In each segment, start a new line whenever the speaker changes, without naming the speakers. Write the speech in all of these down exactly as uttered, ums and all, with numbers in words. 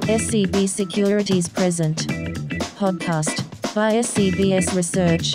เอส ซี บี Securities Present Podcast by เอส ซี บี เอส Research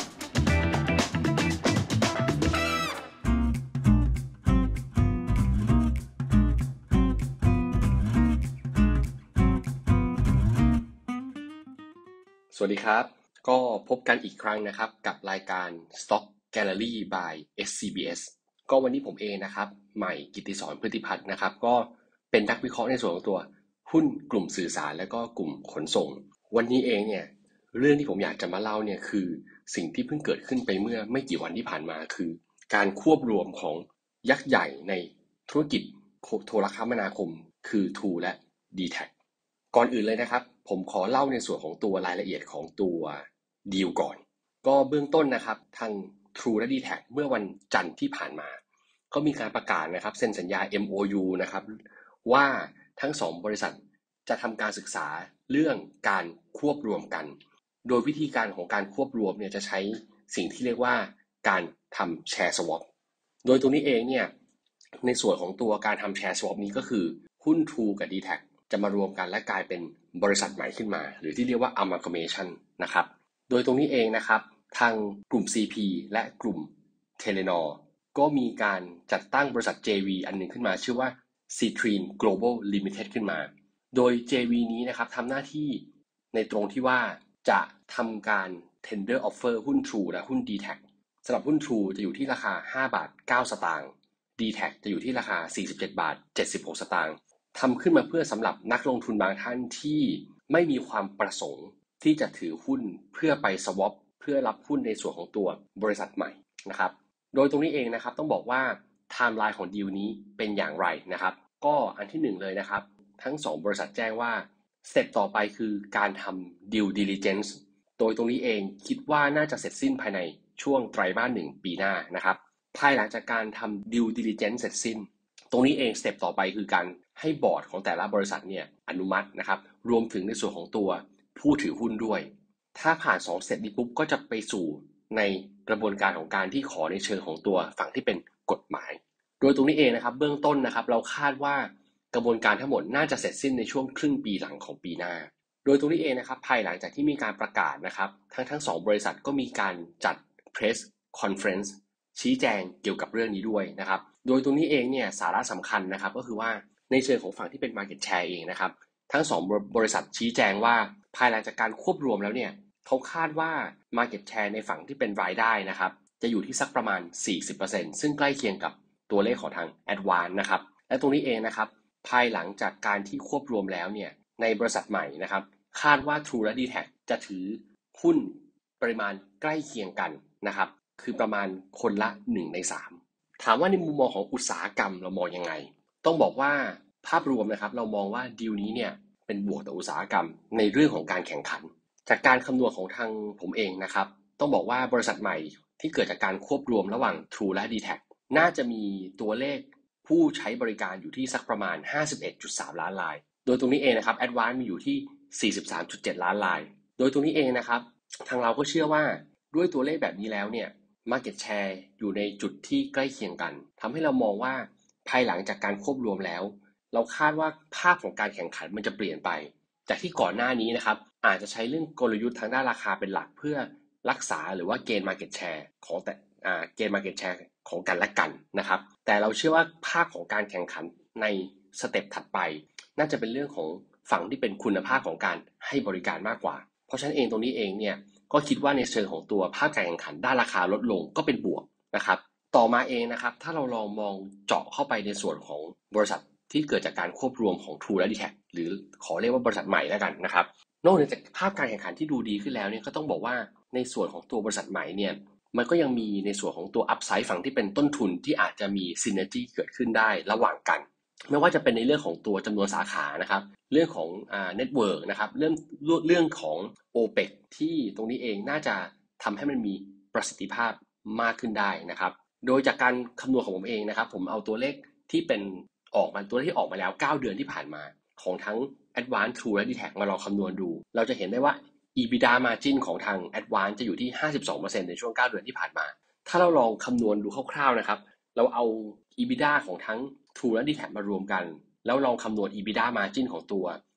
สวัสดีครับก็พบกันอีกครั้งนะครับกับรายการ Stock Gallery by เอส ซี บี เอส ก็วันนี้ผมเองนะครับใหม่กิตติศรพฤติพัฒน์นะครับก็เป็นนักวิเคราะห์ในส่วนของตัวหุ้นกลุ่มสื่อสารและก็กลุ่มขนส่งวันนี้เองเนี่ยเรื่องที่ผมอยากจะมาเล่าเนี่ยคือสิ่งที่เพิ่งเกิดขึ้นไปเมื่อไม่กี่วันที่ผ่านมาคือการควบรวมของยักษ์ใหญ่ในธุรกิจโทรคมนาคมคือ True และ ดี แท็ก ก่อนอื่นเลยนะครับผมขอเล่าในส่วนของตัวรายละเอียดของตัวดีลก่อนก็เบื้องต้นนะครับทาง True และ ดี แท็ก เมื่อวันจันทร์ที่ผ่านมาเขามีการประกาศนะครับเซ็นสัญญา เอ็ม โอ ยู นะครับว่าทั้งสองบริษัทจะทำการศึกษาเรื่องการควบรวมกันโดยวิธีการของการควบรวมเนี่ยจะใช้สิ่งที่เรียกว่าการทำแชร์สวอปโดยตรงนี้เองเนี่ยในส่วนของตัวการทำแชร์สวอปนี้ก็คือหุ้น True กับ ดี แท็ก จะมารวมกันและกลายเป็นบริษัทใหม่ขึ้นมาหรือที่เรียกว่า amalgamation นะครับโดยตรงนี้เองนะครับทางกลุ่ม ซี พี และกลุ่ม Telenor ก็มีการจัดตั้งบริษัท เจ วี อันหนึ่งขึ้นมาชื่อว่า Ctrine Global Limited ขึ้นมาโดย เจ วี นี้นะครับทำหน้าที่ในตรงที่ว่าจะทำการ tender offer หุ้น True และหุ้น ดี แท็ก สำหรับหุ้น True จะอยู่ที่ราคาห้าบาทเก้าสตางค์ ดี แท็ก จะอยู่ที่ราคาสี่สิบเจ็ดบาทเจ็ดสิบหกสตางค์ทำขึ้นมาเพื่อสำหรับนักลงทุนบางท่านที่ไม่มีความประสงค์ที่จะถือหุ้นเพื่อไป swap เพื่อรับหุ้นในส่วนของตัวบริษัทใหม่นะครับโดยตรงนี้เองนะครับต้องบอกว่าไทม์ไลน์ของดีลนี้เป็นอย่างไรนะครับก็อันที่หนึ่งเลยนะครับทั้งสองบริษัทแจ้งว่าสเต็ปต่อไปคือการทำ due diligence โดยตรงนี้เองคิดว่าน่าจะเสร็จสิ้นภายในช่วงไตรมาสหนึ่งปีหน้านะครับภายหลังจากการทำ due diligence เสร็จสิ้นตรงนี้เองสเต็ปต่อไปคือการให้บอร์ดของแต่ละบริษัทเนี่ยอนุมัตินะครับรวมถึงในส่วนของตัวผู้ถือหุ้นด้วยถ้าผ่านสองสเต็ปนี้ปุ๊บก็จะไปสู่ในกระบวนการของการที่ขอในเชิงของตัวฝั่งที่เป็นกฎหมายโดยตรงนี้เองนะครับเบื้องต้นนะครับเราคาดว่ากระบวนการทั้งหมดน่าจะเสร็จสิ้นในช่วงครึ่งปีหลังของปีหน้าโดยตรงนี้เองนะครับภายหลังจากที่มีการประกาศนะครับทั้งทั้งสองบริษัทก็มีการจัด press conference ชี้แจงเกี่ยวกับเรื่องนี้ด้วยนะครับโดยตรงนี้เองเนี่ยสาระสำคัญนะครับก็คือว่าในเชิงของฝั่งที่เป็น market share เองนะครับทั้งสองบริษัทชี้แจงว่าภายหลังจากการควบรวมแล้วเนี่ยเขาคาดว่า market share ในฝั่งที่เป็นรายได้นะครับจะอยู่ที่สักประมาณ สี่สิบเปอร์เซ็นต์ ซึ่งใกล้เคียงกับตัวเลขของทาง Advance นะครับและตรงนี้เองนะครับภายหลังจากการที่ควบรวมแล้วเนี่ยในบริษัทใหม่นะครับคาดว่า True และ ดี แท็ก จะถือหุ้นปริมาณใกล้เคียงกันนะครับคือประมาณคนละหนึ่งในสามถามว่าในมุมมองของอุตสาหกรรมเรามองยังไงต้องบอกว่าภาพรวมนะครับเรามองว่าดีลนี้เนี่ยเป็นบวกต่ออุตสาหกรรมในเรื่องของการแข่งขันจากการคำนวณของทางผมเองนะครับต้องบอกว่าบริษัทใหม่ที่เกิดจากการควบรวมระหว่าง True และ ดี แท็ก น่าจะมีตัวเลขผู้ใช้บริการอยู่ที่สักประมาณ ห้าสิบเอ็ดจุดสาม ล้านรายโดยตรงนี้เองนะครับ Advance มีอยู่ที่ สี่สิบสามจุดเจ็ด ล้านรายโดยตรงนี้เองนะครับทางเราก็เชื่อว่าด้วยตัวเลขแบบนี้แล้วเนี่ย market share อยู่ในจุดที่ใกล้เคียงกันทำให้เรามองว่าภายหลังจากการควบรวมแล้วเราคาดว่าภาพของการแข่งขันมันจะเปลี่ยนไปจากที่ก่อนหน้านี้นะครับอาจจะใช้เรื่องกลยุทธ์ทางด้านราคาเป็นหลักเพื่อรักษาหรือว่าเกณฑ์ market share ของแต่อ่าเกณฑ์ market share ของกันและกันนะครับแต่เราเชื่อว่าภาพของการแข่งขันในสเต็ปถัดไปน่าจะเป็นเรื่องของฝั่งที่เป็นคุณภาพของการให้บริการมากกว่าเพราะฉะนั้นเองตรงนี้เองเนี่ยก็คิดว่าในเชิงของตัวภาพการแข่งขันด้านราคาลดลงก็เป็นบวกนะครับต่อมาเองนะครับถ้าเราลองมองเจาะเข้าไปในส่วนของบริษัทที่เกิดจากการควบรวมของ True และ ดี แท็ก หรือขอเรียกว่าบริษัทใหม่แล้วกันนะครับนอกจากภาพการแข่งขันที่ดูดีขึ้นแล้วเนี่ยก็ต้องบอกว่าในส่วนของตัวบริษัทใหม่เนี่ยมันก็ยังมีในส่วนของตัว upside ฝั่งที่เป็นต้นทุนที่อาจจะมี synergy เกิดขึ้นได้ระหว่างกันไม่ว่าจะเป็นในเรื่องของตัวจำนวนสาขานะครับเรื่องของอ่า network นะครับเรื่องเรื่องของ โอ เปก ที่ตรงนี้เองน่าจะทำให้มันมีประสิทธิภาพมากขึ้นได้นะครับโดยจากการคำนวณของผมเองนะครับผมเอาตัวเลขที่เป็นออกมาตัวเลขที่ออกมาแล้วเก้าเดือนที่ผ่านมาของทั้ง Advance True และ ดี แท็ก มาลองคำนวณดูเราจะเห็นได้ว่า EBITDA margin ของทาง Advance จะอยู่ที่ ห้าสิบสองเปอร์เซ็นต์ ในช่วงเก้าเดือนที่ผ่านมาถ้าเราลองคำนวณดูคร่าวๆนะครับเราเอา EBITDA ของทั้ง True และ ดี แท็ก มารวมกันแล้วลองคำนวณ EBITDA margin ของตัว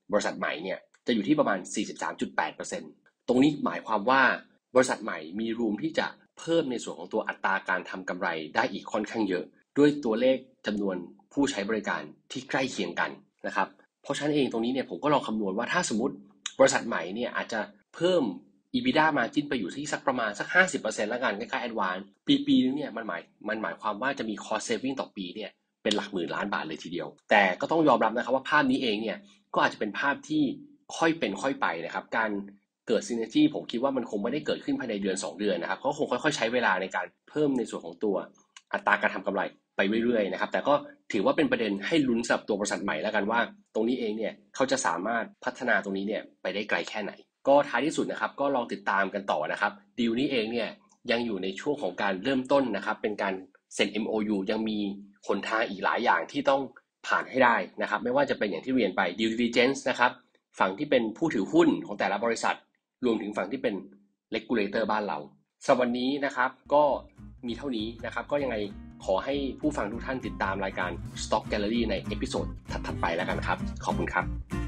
บริษัทใหม่เนี่ยจะอยู่ที่ประมาณ สี่สิบสามจุดแปดเปอร์เซ็นต์ ตรงนี้หมายความว่าบริษัทใหม่มีรูมที่จะเพิ่มในส่วนของตัวอัตราการทำกำไรได้อีกค่อนข้างเยอะด้วยตัวเลขจำนวนผู้ใช้บริการที่ใกล้เคียงกันนะครับเพราะฉะนั้นเองตรงนี้เนี่ยผมก็ลองคำนวณว่าถ้าสมมติบริษัทใหม่เนี่ยอาจจะเพิ่ม EBITDA margin ไปอยู่ที่สักประมาณสัก ห้าสิบเปอร์เซ็นต์ แล้วกันใกล้ๆ Advance ปีปีนึงเนี่ยมันหมายมันหมายความว่าจะมี cost saving ต่อปีเนี่ยเป็นหลักหมื่นล้านบาทเลยทีเดียวแต่ก็ต้องยอมรับนะครับว่าภาพนี้เองเนี่ยก็อาจจะเป็นภาพที่ค่อยเป็นค่อยไปนะครับการเกิด synergy ผมคิดว่ามันคงไม่ได้เกิดขึ้นภายในเดือนสองเดือนนะครับเขาคงค่อยๆใช้เวลาในการเพิ่มในส่วนของตัวอัตราการทำกำไรไปเรื่อยๆนะครับแต่ก็ถือว่าเป็นประเด็นให้ลุ้นสำหรับตัวบริษัทใหม่แล้วกันว่าตรงนี้เองเนี่ยเขาจะสามารถพัฒนาตรงนี้เนี่ยไปได้ไกลแค่ไหนก็ท้ายที่สุดนะครับก็ลองติดตามกันต่อนะครับดีลนี้เองเนี่ยยังอยู่ในช่วงของการเริ่มต้นนะครับเป็นการเซ็น เอ็ม โอ ยู ยังมีหนทางอีกหลายอย่างที่ต้องผ่านให้ได้นะครับไม่ว่าจะเป็นอย่างที่เรียนไป due diligence นะครับฝั่งที่เป็นผู้ถือหุ้นของแต่ละบริษัทรวมถึงฝั่งที่เป็น regulator บ้านเราสำหรับวันนี้นะครับก็มีเท่านี้นะครับก็ยังไงขอให้ผู้ฟังทุกท่านติดตามรายการ Stock Gallery ในเอพิโซดถัดๆไปแล้วกันครับขอบคุณครับ